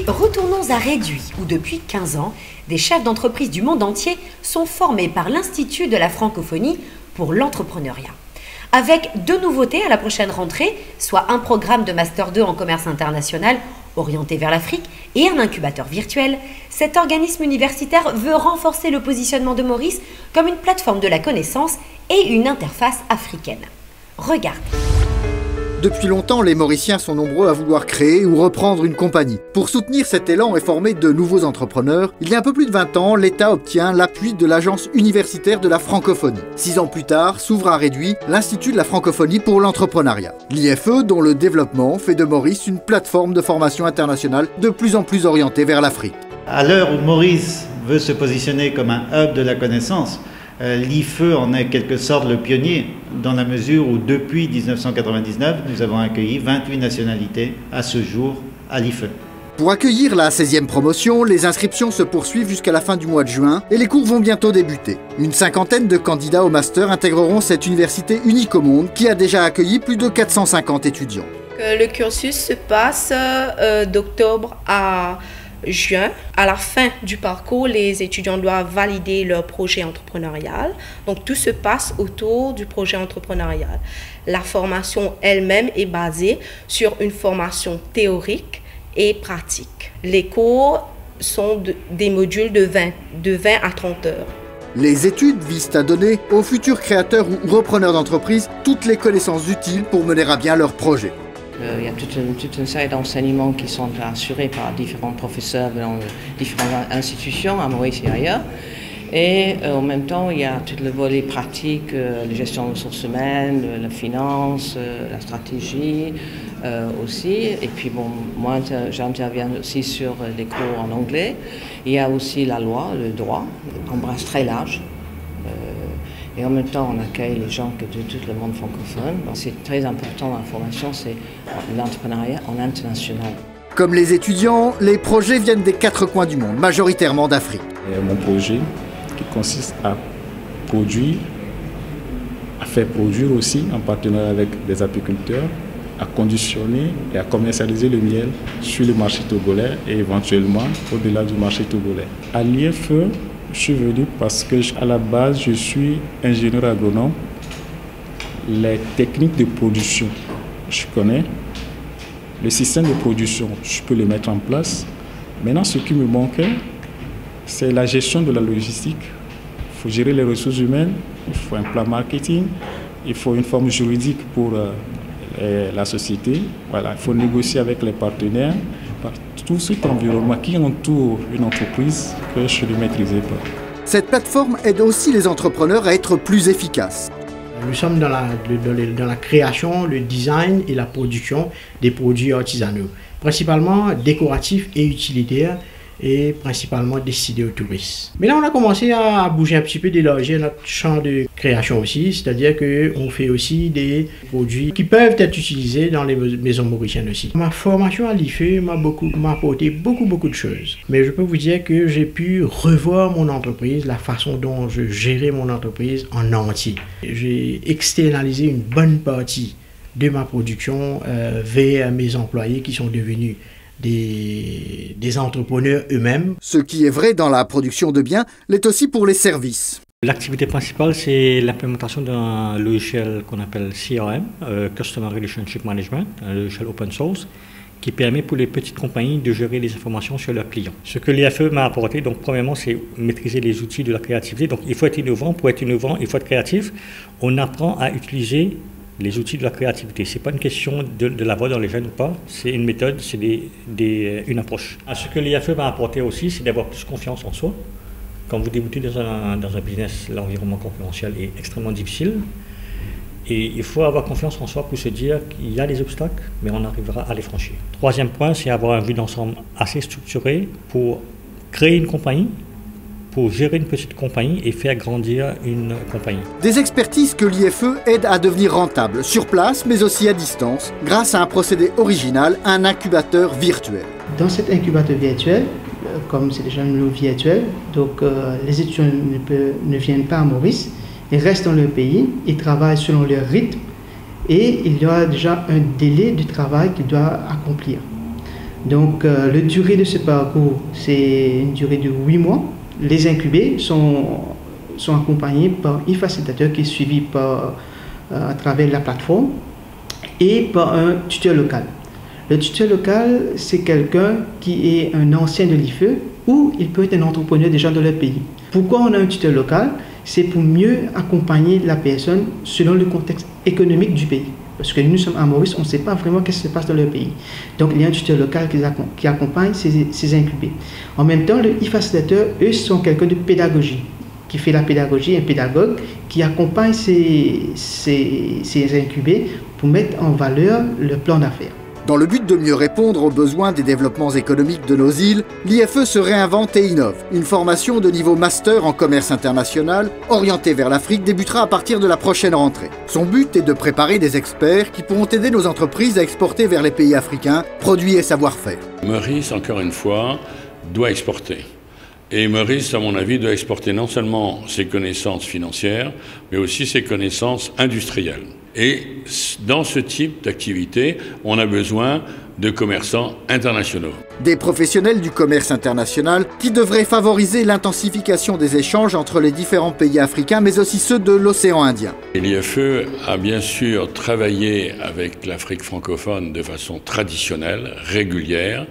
Retournons à Réduit, où depuis 15 ans, des chefs d'entreprise du monde entier sont formés par l'Institut de la francophonie pour l'entrepreneuriat. Avec deux nouveautés à la prochaine rentrée, soit un programme de Master 2 en commerce international orienté vers l'Afrique et un incubateur virtuel, cet organisme universitaire veut renforcer le positionnement de Maurice comme une plateforme de la connaissance et une interface africaine. Regardez. Depuis longtemps, les Mauriciens sont nombreux à vouloir créer ou reprendre une compagnie. Pour soutenir cet élan et former de nouveaux entrepreneurs, il y a un peu plus de 20 ans, l'État obtient l'appui de l'Agence universitaire de la francophonie. 6 ans plus tard, s'ouvre à Réduit l'Institut de la francophonie pour l'entrepreneuriat. L'IFE, dont le développement fait de Maurice une plateforme de formation internationale de plus en plus orientée vers l'Afrique. À l'heure où Maurice veut se positionner comme un hub de la connaissance, l'IFE en est quelque sorte le pionnier, dans la mesure où depuis 1999, nous avons accueilli 28 nationalités à ce jour à l'IFE. Pour accueillir la 16e promotion, les inscriptions se poursuivent jusqu'à la fin du mois de juin et les cours vont bientôt débuter. Une cinquantaine de candidats au master intégreront cette université unique au monde qui a déjà accueilli plus de 450 étudiants. Le cursus se passe d'octobre à juin. À la fin du parcours, les étudiants doivent valider leur projet entrepreneurial. Donc tout se passe autour du projet entrepreneurial. La formation elle-même est basée sur une formation théorique et pratique. Les cours sont des modules de 20 à 30 heures. Les études visent à donner aux futurs créateurs ou repreneurs d'entreprise toutes les connaissances utiles pour mener à bien leur projet. Il y a toute une série d'enseignements qui sont assurés par différents professeurs dans différentes institutions, à Maurice et ailleurs. Et en même temps, il y a tout le volet pratique, la gestion des ressources humaines, la finance, la stratégie aussi. Et puis bon, moi, j'interviens aussi sur les cours en anglais. Il y a aussi la loi, le droit, on brasse très large. Et en même temps, on accueille les gens de tout le monde francophone. C'est très important, la formation, c'est l'entrepreneuriat en international. Comme les étudiants, les projets viennent des 4 coins du monde, majoritairement d'Afrique. Mon projet qui consiste à produire, à faire produire aussi en partenariat avec des apiculteurs, à conditionner et à commercialiser le miel sur le marché togolais et éventuellement au-delà du marché togolais. À l'IFE, je suis venu parce que à la base, je suis ingénieur agronome. Les techniques de production, je connais. Le système de production, je peux le mettre en place. Maintenant, ce qui me manquait, c'est la gestion de la logistique. Il faut gérer les ressources humaines, il faut un plan marketing, il faut une forme juridique pour la société. Voilà, il faut négocier avec les partenaires. Tout cet environnement qui entoure une entreprise que je ne maîtrisais pas. Cette plateforme aide aussi les entrepreneurs à être plus efficaces. Nous sommes dans la création, le design et la production des produits artisanaux, principalement décoratifs et utilitaires, et principalement destinés aux touristes. Mais là, on a commencé à bouger un petit peu, d'élargir notre champ de création aussi, c'est-à-dire qu'on fait aussi des produits qui peuvent être utilisés dans les maisons mauriciennes aussi. Ma formation à l'IFE m'a apporté beaucoup de choses. Mais je peux vous dire que j'ai pu revoir mon entreprise, la façon dont je gérais mon entreprise en entier. J'ai externalisé une bonne partie de ma production vers mes employés qui sont devenus des entrepreneurs eux-mêmes. Ce qui est vrai dans la production de biens l'est aussi pour les services. L'activité principale, c'est l'implémentation d'un logiciel qu'on appelle CRM, Customer Relationship Management, un logiciel open source, qui permet pour les petites compagnies de gérer les informations sur leurs clients. Ce que l'IFE m'a apporté, donc premièrement, c'est maîtriser les outils de la créativité. Donc il faut être innovant. Pour être innovant, il faut être créatif. On apprend à utiliser les outils de la créativité. Ce n'est pas une question de l'avoir dans les gènes ou pas, c'est une méthode, c'est une approche. Ce que l'IFE m'a apporté aussi, c'est d'avoir plus confiance en soi. Quand vous débutez dans un business, l'environnement concurrentiel est extrêmement difficile. Et il faut avoir confiance en soi pour se dire qu'il y a des obstacles, mais on arrivera à les franchir. Troisième point, c'est avoir un vue d'ensemble assez structuré pour créer une compagnie, pour gérer une petite compagnie et faire grandir une compagnie. Des expertises que l'IFE aide à devenir rentables, sur place mais aussi à distance, grâce à un procédé original, un incubateur virtuel. Dans cet incubateur virtuel, comme c'est déjà un nouveau virtuel, donc les étudiants ne viennent pas à Maurice, ils restent dans leur pays, ils travaillent selon leur rythme et il y a déjà un délai de travail qu'ils doivent accomplir. Donc, la durée de ce parcours, c'est une durée de 8 mois. Les incubés sont accompagnés par un facilitateur qui est suivi à travers la plateforme et par un tuteur local. Le tuteur local, c'est quelqu'un qui est un ancien de l'IFE ou il peut être un entrepreneur déjà dans le pays. Pourquoi on a un tuteur local? C'est pour mieux accompagner la personne selon le contexte économique du pays. Parce que nous sommes à Maurice, on ne sait pas vraiment ce qui se passe dans le pays. Donc il y a un tuteur local qui accompagne ces incubés. En même temps, le e-facilitateur, eux, sont quelqu'un de pédagogie, qui fait la pédagogie, un pédagogue qui accompagne ces incubés pour mettre en valeur le plan d'affaires. Dans le but de mieux répondre aux besoins des développements économiques de nos îles, l'IFE se réinvente et innove. Une formation de niveau master en commerce international, orientée vers l'Afrique, débutera à partir de la prochaine rentrée. Son but est de préparer des experts qui pourront aider nos entreprises à exporter vers les pays africains, produits et savoir-faire. Maurice, encore une fois, doit exporter. Et Maurice, à mon avis, doit exporter non seulement ses connaissances financières, mais aussi ses connaissances industrielles. Et dans ce type d'activité, on a besoin de commerçants internationaux. Des professionnels du commerce international qui devraient favoriser l'intensification des échanges entre les différents pays africains, mais aussi ceux de l'océan Indien. L'IFE a bien sûr travaillé avec l'Afrique francophone de façon traditionnelle, régulière,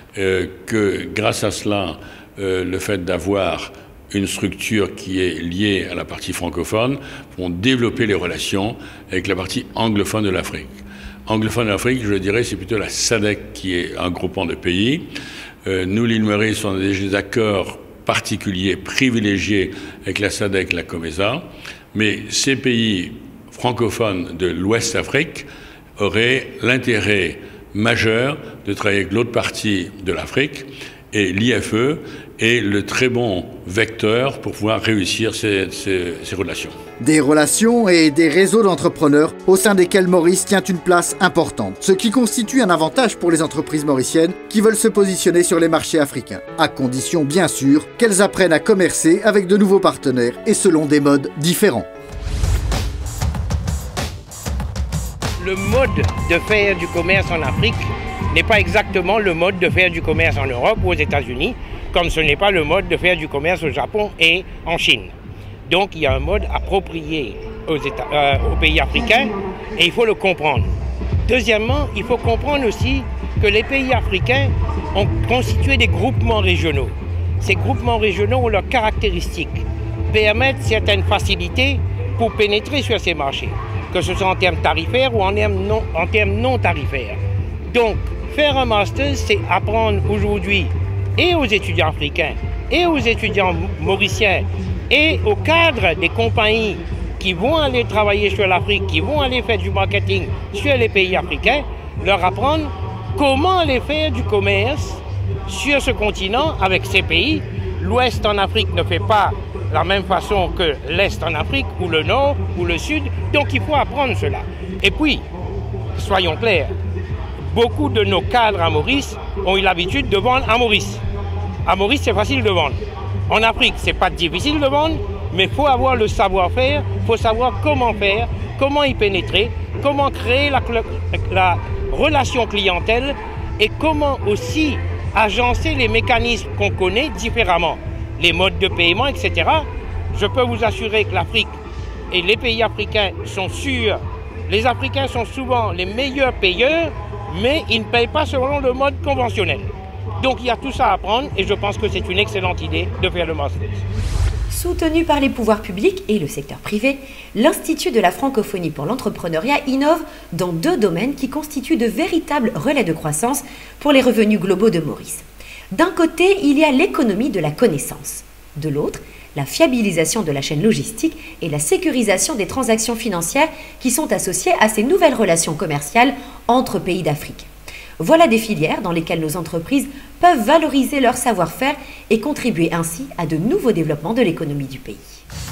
que grâce à cela, le fait d'avoir une structure qui est liée à la partie francophone pour développer les relations avec la partie anglophone de l'Afrique. Anglophone de l'Afrique, je dirais, c'est plutôt la SADC qui est un groupement de pays. Nous, l'île Maurice, on a des accords particuliers, privilégiés avec la SADC, la COMESA, mais ces pays francophones de l'Ouest Afrique auraient l'intérêt majeur de travailler avec l'autre partie de l'Afrique. Et l'IFE est le très bon vecteur pour pouvoir réussir ces relations. Des relations et des réseaux d'entrepreneurs au sein desquels Maurice tient une place importante, ce qui constitue un avantage pour les entreprises mauriciennes qui veulent se positionner sur les marchés africains, à condition bien sûr qu'elles apprennent à commercer avec de nouveaux partenaires et selon des modes différents. Le mode de faire du commerce en Afrique n'est pas exactement le mode de faire du commerce en Europe ou aux États-Unis, comme ce n'est pas le mode de faire du commerce au Japon et en Chine. Donc il y a un mode approprié aux pays africains et il faut le comprendre. Deuxièmement, il faut comprendre aussi que les pays africains ont constitué des groupements régionaux. Ces groupements régionaux ont leurs caractéristiques, permettent certaines facilités pour pénétrer sur ces marchés, que ce soit en termes tarifaires ou en termes non tarifaires. Donc, faire un master, c'est apprendre aujourd'hui et aux étudiants africains et aux étudiants mauriciens et aux cadres des compagnies qui vont aller travailler sur l'Afrique, qui vont aller faire du marketing sur les pays africains, leur apprendre comment aller faire du commerce sur ce continent avec ces pays. L'Ouest en Afrique ne fait pas la même façon que l'Est en Afrique, ou le Nord, ou le Sud, donc il faut apprendre cela. Et puis, soyons clairs, beaucoup de nos cadres à Maurice ont eu l'habitude de vendre à Maurice. À Maurice, c'est facile de vendre. En Afrique, c'est pas difficile de vendre, mais il faut avoir le savoir-faire, il faut savoir comment faire, comment y pénétrer, comment créer la relation clientèle et comment aussi agencer les mécanismes qu'on connaît différemment, les modes de paiement, etc. Je peux vous assurer que l'Afrique et les pays africains sont sûrs. Les Africains sont souvent les meilleurs payeurs, mais ils ne payent pas selon le mode conventionnel. Donc il y a tout ça à apprendre et je pense que c'est une excellente idée de faire le master. Soutenu par les pouvoirs publics et le secteur privé, l'Institut de la francophonie pour l'entrepreneuriat innove dans 2 domaines qui constituent de véritables relais de croissance pour les revenus globaux de Maurice. D'un côté, il y a l'économie de la connaissance. De l'autre, la fiabilisation de la chaîne logistique et la sécurisation des transactions financières qui sont associées à ces nouvelles relations commerciales entre pays d'Afrique. Voilà des filières dans lesquelles nos entreprises peuvent valoriser leur savoir-faire et contribuer ainsi à de nouveaux développements de l'économie du pays.